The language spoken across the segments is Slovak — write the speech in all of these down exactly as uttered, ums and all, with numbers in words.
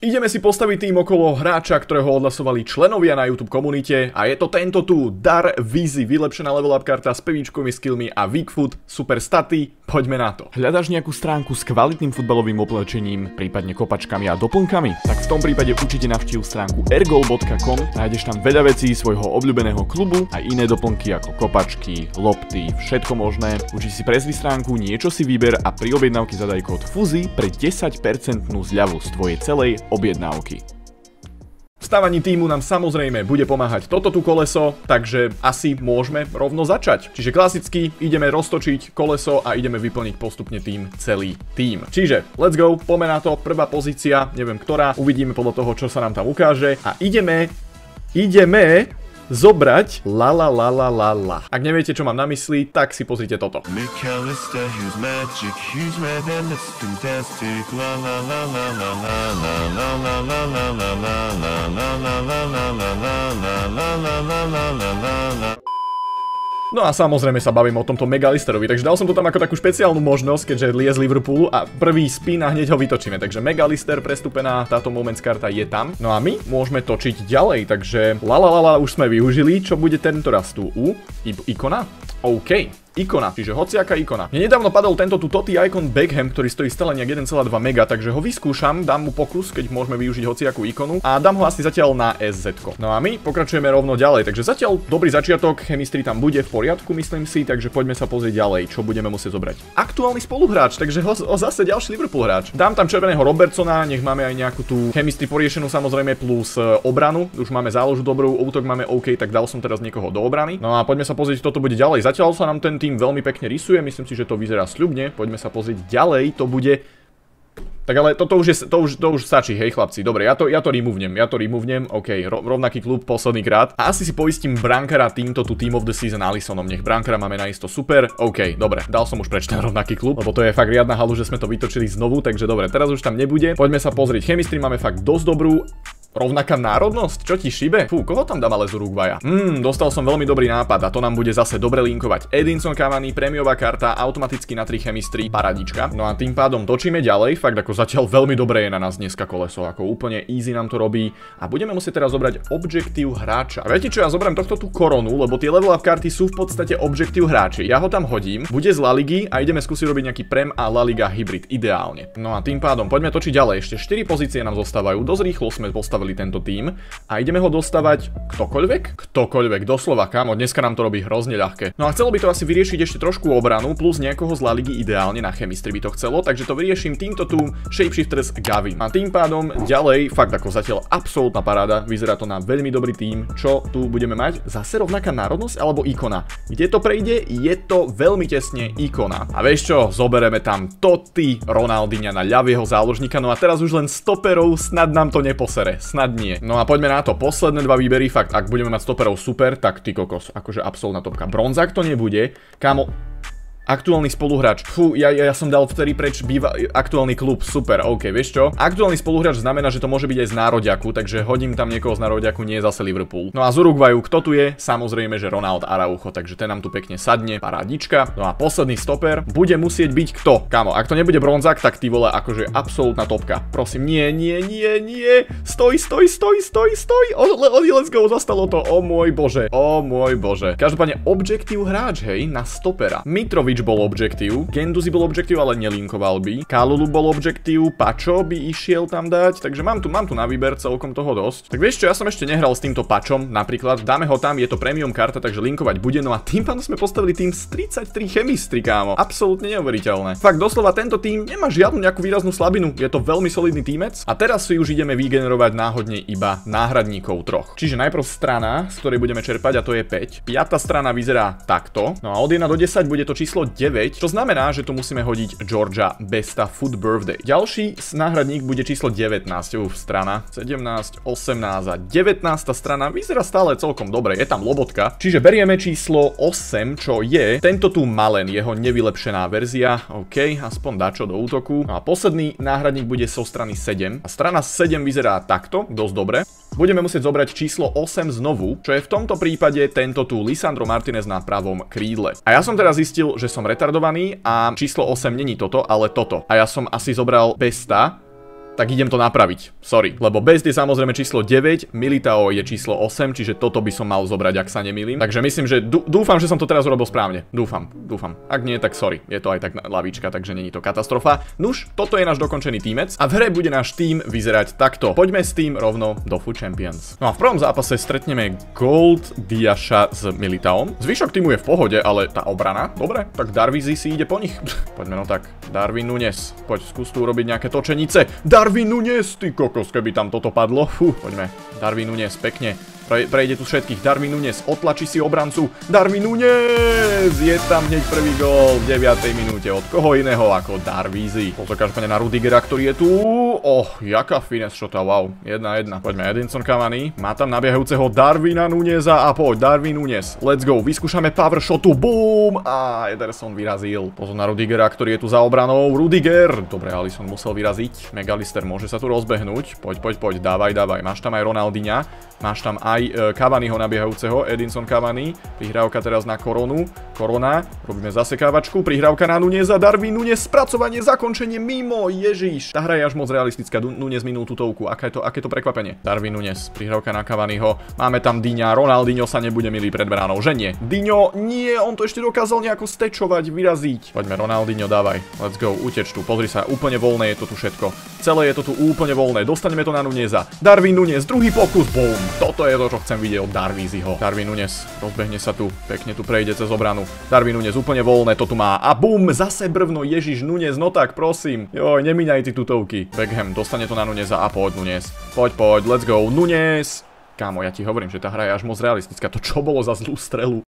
Ideme si postaviť tým okolo hráča, ktorého odhlasovali členovia na YouTube komunite a je to tento tu Dar Vizi, vylepšená level up karta s pevíčkovými skillmi a weak foot, super staty, poďme na to. Hľadaš nejakú stránku s kvalitným futbalovým oblečením, prípadne kopačkami a doplnkami? Tak v tom prípade určite navštív stránku ergol bodka com, nájdeš tam veľa vecí svojho obľúbeného klubu a iné doplnky ako kopačky, lopty, všetko možné. Určite si prezri stránku, niečo si vyber a pri objednávke zadaj kód FUZI pre desať percent zľavu z tvojej celej objednávky. V stávaní týmu nám samozrejme bude pomáhať toto tu koleso, takže asi môžeme rovno začať. Čiže klasicky ideme roztočiť koleso a ideme vyplniť postupne tým celý tým. Čiže let's go, poďme na to, prvá pozícia, neviem ktorá, uvidíme podľa toho, čo sa nám tam ukáže a ideme, ideme zobrať la la la la la la. Ak neviete, čo mám na mysli, tak si pozrite toto. No a samozrejme sa bavím o tomto Megalisterovi, takže dal som to tam ako takú špeciálnu možnosť, keďže lie z Liverpoolu a prvý spin a hneď ho vytočíme. Takže Megalister prestúpená, táto Moments karta je tam. No a my môžeme točiť ďalej, takže lalalala už sme využili, čo bude tento raz tu u ikona? OK. Ikona, čiže hociaká ikona. Mne nedávno padol tento tu Totti Icon Beckham, ktorý stojí stále nejak jeden celá dva mega, takže ho vyskúšam, dám mu pokus, keď môžeme využiť hociakú ikonu a dám ho asi zatiaľ na es zet ko. No a my pokračujeme rovno ďalej, takže zatiaľ dobrý začiatok, chemistry tam bude v poriadku, myslím si, takže poďme sa pozrieť ďalej, čo budeme musieť zobrať. Aktuálny spoluhráč, takže ho, ho zase ďalší Liverpool hráč. Dám tam červeného Robertsona, nech máme aj nejakú tú chemistry poriešenú samozrejme plus e, obranu, už máme záložu dobrú, útok máme OK, tak dal som teraz niekoho do obrany. No a poďme sa pozrieť, toto bude ďalej. Zatiaľ sa nám ten tým veľmi pekne rysuje, myslím si, že to vyzerá sľubne. Poďme sa pozrieť ďalej, to bude... Tak ale toto už, je, to už, to už stačí, hej chlapci, dobre, ja to, ja to removnem, ja to removnem, OK, ro, rovnaký klub, posledný krát. A asi si poistím brankara týmto tu Team of the Season Alissonom, nech brankara máme naisto super, OK, dobre, dal som už preč ten rovnaký klub, lebo to je fakt riadna halu, že sme to vytočili znovu, takže dobre, teraz už tam nebude. Poďme sa pozrieť, chemistry máme fakt dosť dobrú. Rovnaká národnosť? Čo ti šibe? Fú, koho tam dám ale z Uruguaya? Hmm, dostal som veľmi dobrý nápad a to nám bude zase dobre linkovať. Edinson Cavani, prémiová karta, automaticky na tri chemistry, paradička. No a tým pádom točíme ďalej, fakt ako zatiaľ veľmi dobre je na nás dneska koleso, ako úplne easy nám to robí a budeme musieť teraz zobrať objektív hráča. A viete čo, ja zoberiem tohto tú koronu, lebo tie level up karty sú v podstate objektív hráči. Ja ho tam hodím, bude z La Ligy a ideme skúsiť robiť nejaký Prem a La Liga hybrid ideálne. No a tým pádom poďme točiť ďalej, ešte štyri pozície nám zostávajú, dosť rýchlo sme postavili tento tým a ideme ho dostávať ktokoľvek? Ktokoľvek, doslova, kámo, dneska nám to robí hrozne ľahké. No a chcelo by to asi vyriešiť ešte trošku obranu, plus nejakoho z La Ligy ideálne na chemistry by to chcelo, takže to vyrieším týmto tu Shapeshifters Gavin. A tým pádom ďalej, fakt ako zatiaľ absolútna paráda, vyzerá to na veľmi dobrý tým, čo tu budeme mať, zase rovnaká národnosť alebo ikona. Kde to prejde? Je to veľmi tesne ikona. A vieš čo, zobereme tam Totti Ronaldinha na ľavého záložníka, no a teraz už len stoperov, snad nám to neposere, snad nie. No a poďme na to, posledné dva výbery, fakt, ak budeme mať stoperov super, tak ty kokos, akože absolútna topka. Bronzák to nebude, kámo. Aktuálny spoluhráč, fú, ja, ja, ja som dal vtedy preč býva aktuálny klub, super, OK, vieš čo? Aktuálny spoluhráč znamená, že to môže byť aj z nároďaku, takže hodím tam niekoho z nároďaku, nie je zase Liverpool. No a z Uruguayu, kto tu je? Samozrejme, že Ronald Araujo, takže ten nám tu pekne sadne, parádička. No a posledný stoper bude musieť byť kto? Kámo, ak to nebude bronzák, tak ty vole, akože absolútna topka. Prosím, nie, nie, nie, nie, stoj, stoj, stoj, stoj, stoj, Oni, let's go, zostalo to, o môj bože, o môj bože. Každopádne objektív hráč, hej, na stopera. Mitrovič bol objektív, Genduzi bol objektív, ale nelinkoval by. Kalulu bol objektív, Pačo by išiel tam dať, takže mám tu, mám tu na výber celkom toho dosť. Tak vieš čo, ja som ešte nehral s týmto Pačom, napríklad, dáme ho tam, je to premium karta, takže linkovať bude, no a tým pádom sme postavili tým z tridsaťtri chemistry, kámo. Absolútne neuveriteľné. Fakt, doslova tento tým nemá žiadnu nejakú výraznú slabinu, je to veľmi solidný tímec a teraz si už ideme vygenerovať náhodne iba náhradníkov troch. Čiže najprv strana, z ktorej budeme čerpať, a to je päť. Piata strana vyzerá takto. No a od jeden do desať bude to číslo deväť, čo znamená, že tu musíme hodiť Georgia Besta Food Birthday. Ďalší náhradník bude číslo devätnásť, uf, strana sedemnásť, osemnásť a devätnásta strana vyzerá stále celkom dobre, je tam Lobotka. Čiže berieme číslo osem, čo je tento tu Malen, jeho nevylepšená verzia, OK, aspoň dačo do útoku. No a posledný náhradník bude so strany sedem a strana sedem vyzerá takto, dosť dobre. Budeme musieť zobrať číslo osem znovu, čo je v tomto prípade tento tu Lisandro Martinez na pravom krídle. A ja som teraz zistil, že som retardovaný a číslo osem není toto, ale toto. A ja som asi zobral Besta tak idem to napraviť. Sorry, lebo Best je samozrejme číslo deväť, Militao je číslo osem, čiže toto by som mal zobrať, ak sa nemýlim. Takže myslím, že dúfam, že som to teraz urobil správne. Dúfam, dúfam. Ak nie, tak sorry. Je to aj tak lavička, takže není to katastrofa. Nuž, toto je náš dokončený tímec a v hre bude náš tím vyzerať takto. Poďme s tým rovno do Food Champions. No a v prvom zápase stretneme Gold Diasha s Militaom. Zvyšok týmu je v pohode, ale tá obrana, dobre, tak Darvizi si ide po nich. Poďme no tak. Darwin Núñez, poď skús tu urobiť nejaké točenice. Darwin Núñez, ty kokos, keby tam toto padlo. Fú, poďme. Darwin Núñez, pekne. Pre, prejde tu všetkých. Darwin Núñez otlačí si obrancu. Darwin Núñez! Je tam hneď prvý gól v deviatej minúte. Od koho iného ako Darvizi. Pozor každopádne na Rudigera, ktorý je tu. Oh, jaká finesse shota, wow. jedna jedna. Poďme, Edinson Cavani. Má tam nabiehajúceho Darwina Núñeza a poď, Darwin Núñez. Let's go. Vyskúšame power shotu. Boom! A Ederson vyrazil. Pozor na Rudigera, ktorý je tu za obranou. Rudiger. Dobre, Alisson musel vyraziť. McAllister môže sa tu rozbehnúť. Poď, poď, poď. Dávaj, dávaj. Máš tam aj Ronaldinha. Máš tam aj Cavaniho nabiehajúceho, Edinson Cavani, prihrávka teraz na Koronu, Korona, robíme zasekávačku, prihrávka na Núñeza, Darwin Núñez, spracovanie, zakončenie mimo, Ježiš. Tá hra je až moc realistická, Núñez minul tutovku, aké je to, aké to prekvapenie. Darwin Núñez, prihrávka na Cavaniho, máme tam Diňa, Ronaldinho sa nebude milý pred bránou, že nie? Diňo, nie, on to ešte dokázal nejako stečovať, vyraziť. Poďme, Ronaldinho, dávaj, let's go, uteč tu, pozri sa, úplne voľné je to tu všetko. Celé je to tu úplne voľné, dostaneme to na Núñeza. Darwin Núñez, druhý pokus, boom. Toto je to, čo chcem vidieť od Darviziho. Darwin Núñez rozbehne sa tu, pekne tu prejde cez obranu. Darwin Núñez úplne voľné, to tu má. A bum, zase brvno, Ježiš, Núñez, no tak prosím. Joj, nemíňaj ty tutovky. Beckham dostane to na Núñeza a poď Núñez. Poď, poď, let's go, Núñez. Kámo, ja ti hovorím, že tá hra je až moc realistická. To čo bolo za zlú strelu?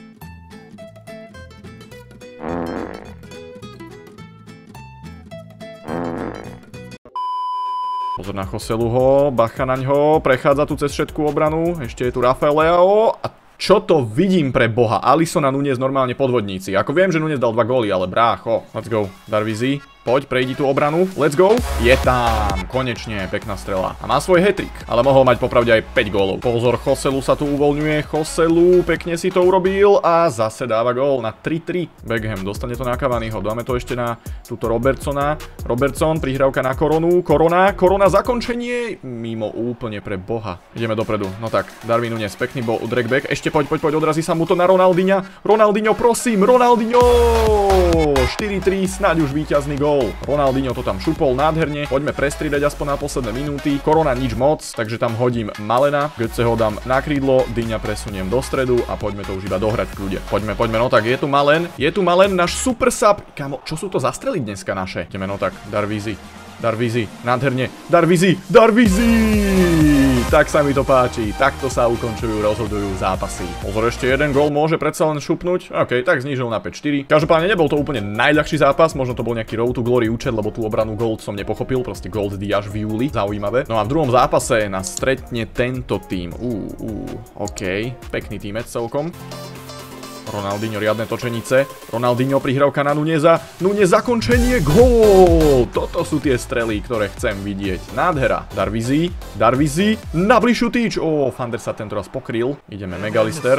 Pozor na Joseluho, bacha na ňo, prechádza tu cez všetku obranu, ešte je tu Rafael Leao a čo to vidím pre boha, Alisson a Núñez normálne podvodníci, ako viem, že Núñez dal dva góly, ale brácho, let's go, Darvizi. Poď, prejdi tú obranu. Let's go. Je tam. Konečne. Pekná strela. A má svoj hat-trick. Ale mohol mať popravde aj päť gólov. Pozor, Joselu sa tu uvoľňuje. Joselu pekne si to urobil. A zase dáva gól na tri tri. Beckham dostane to na Cavaniho. Dáme to ešte na túto Robertsona. Robertson, prihrávka na Koronu. Korona. Korona, zakončenie. Mimo úplne pre boha. Ideme dopredu. No tak, Darwin Núñez, pekný bol u Drakeback. Ešte poď, poď, poď. Odrazí sa mu to na Ronaldinha. Ronaldinho, prosím. Ronaldinho. štyri tri. Snáď už víťazný gól. Ronaldinho to tam šupol nádherne. Poďme prestriedať aspoň na posledné minúty. Korona nič moc, takže tam hodím Malena. Götze ho dám na krídlo, Diňa presuniem do stredu a poďme to už iba dohrať v kľude. Poďme, poďme, no tak je tu Malen. Je tu Malen, náš super sub. Kamo, čo sú to za strely dneska naše? Ideme, no tak, Darvizi. Darvizi, nádherne. Darvizi, Darvizi! Tak sa mi to páči. Takto sa ukončujú, rozhodujú zápasy. Pozor, ešte jeden gól môže predsa len šupnúť. OK, tak znížil na päť štyri. Každopádne nebol to úplne najľahší zápas. Možno to bol nejaký Road to Glory účet, lebo tú obranu Gold som nepochopil. Proste Gold D až v júli. Zaujímavé. No a v druhom zápase nás stretne tento tým. Uú, uú, OK. Pekný tímec celkom. Ronaldinho, riadne točenice. Ronaldinho, prihrávka na Núñeza. Núñez, zakončenie, gól! Toto sú tie strely, ktoré chcem vidieť. Nádhera. Darvizi, Darvizi, na bližšiu tyč. Ó, Fander sa tento raz pokryl. Ideme, McAllister.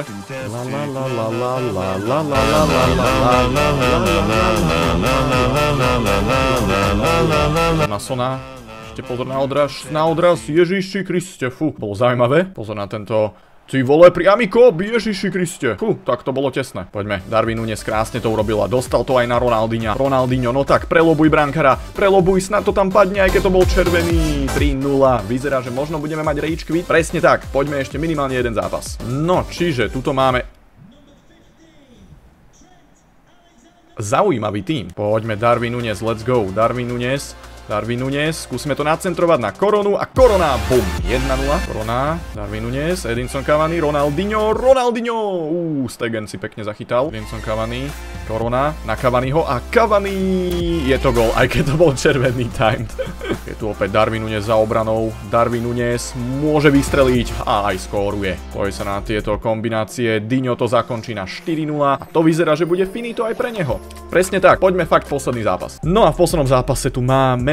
Na Sona. Ešte pozor na odraz, na odraz. Ježiši Kriste, fú. Bolo zaujímavé. Pozor na tento... Ty vole, priamy kop, Ježiši Kriste. Fú, tak to bolo tesné. Poďme, Darwin Núñez krásne to urobil a dostal to aj na Ronaldinha. Ronaldinho, no tak, prelobuj brankara, prelobuj, snad to tam padne, aj keď to bol červený. tri nula, vyzerá, že možno budeme mať rage quit. Presne tak, poďme ešte minimálne jeden zápas. No, čiže tuto máme... Zaujímavý tým. Poďme, Darwin Núñez, let's go. Darwin Núñez. Darwin Núñez, skúsime to nacentrovať na Koronu a Korona, bum, jedna nula. Korona, Darwin Núñez, Edinson Cavani, Ronaldinho, Ronaldinho, uuu, Stegen si pekne zachytal. Edinson Cavani, Korona, na Cavaniho a Cavani, je to gól, aj keď to bol červený time. Je tu opäť Darwin Núñez za obranou, Darwin Núñez môže vystreliť a aj skóruje. Poď sa na tieto kombinácie, Diňo to zakončí na štyri nula a to vyzerá, že bude finito aj pre neho. Presne tak, poďme fakt posledný zápas. No a v poslednom zápase tu máme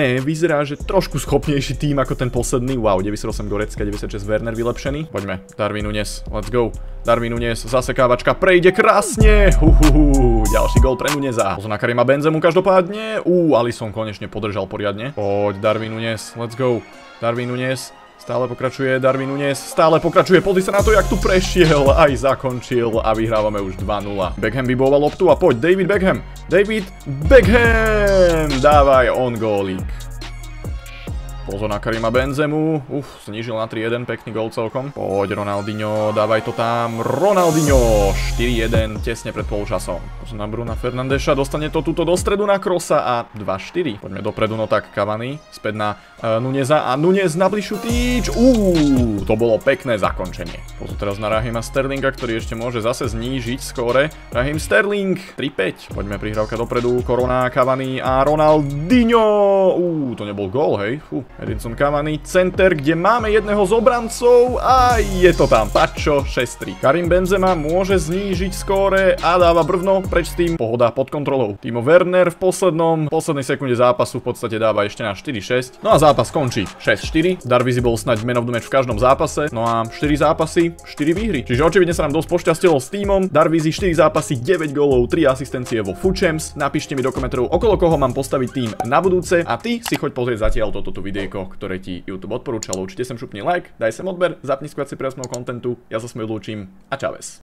Ne, vyzerá, že trošku schopnejší tým ako ten posledný. Wow, deväťdesiatosem Gorecka, deväťdesiatšesť Werner vylepšený. Poďme, Darwin Núñez, let's go. Darwin Núñez, zasekávačka prejde krásne. Huhuhu, ďalší gól pre Núñeza. Pozor na Karima Benzemu každopádne. Ú, Alisson konečne podržal poriadne. Poď, Darwin Núñez, let's go. Darwin Núñez. Stále pokračuje Darwin Núñez, stále pokračuje, pozri sa na to, jak tu prešiel, aj zakončil a vyhrávame už dva nula. Beckham vyboval loptu a poď, David Beckham, David Beckham, dávaj on gólik. Pozor na Karima Benzemu, uf, znížil na tri jeden, pekný gól celkom. Poď Ronaldinho, dávaj to tam, Ronaldinho, štyri jeden, tesne pred polčasom. Pozor na Bruna Fernandeša, dostane to tuto do stredu na Krosa a dva štyri. Poďme dopredu, no tak Cavani, späť na uh, Núñeza a Núñez na bližšiu týč, uuu, to bolo pekné zakončenie. Pozor teraz na Rahima Sterlinga, ktorý ešte môže zase znížiť skóre. Rahim Sterling, tri päť, poďme prihrávka dopredu, Corona, Cavani a Ronaldinho, uuu, to nebol gól, hej, fú. Edinson Cavani, center, kde máme jedného z obrancov a je to tam, Pačo šesť tri. Karim Benzema môže znížiť skóre a dáva brvno preč s tým, pohoda pod kontrolou. Timo Werner v poslednom, poslednej sekunde zápasu v podstate dáva ešte na štyri šesť. No a zápas končí šesť štyri. Darvizi bol snáď man of the match v každom zápase, no a štyri zápasy, štyri výhry. Čiže očividne sa nám dosť pošťastilo s tímom. Darvizi štyri zápasy, deväť gólov, tri asistencie vo Food Champs. Napíšte mi do komentárov, okolo koho mám postaviť tým na budúce a ty si choď pozrieť zatiaľ toto video, ktoré ti YouTube odporúčal. Určite sem šupni like, daj sem odber, zapni skúšací pre kontentu. Ja sa s mojou lúčim a čaves.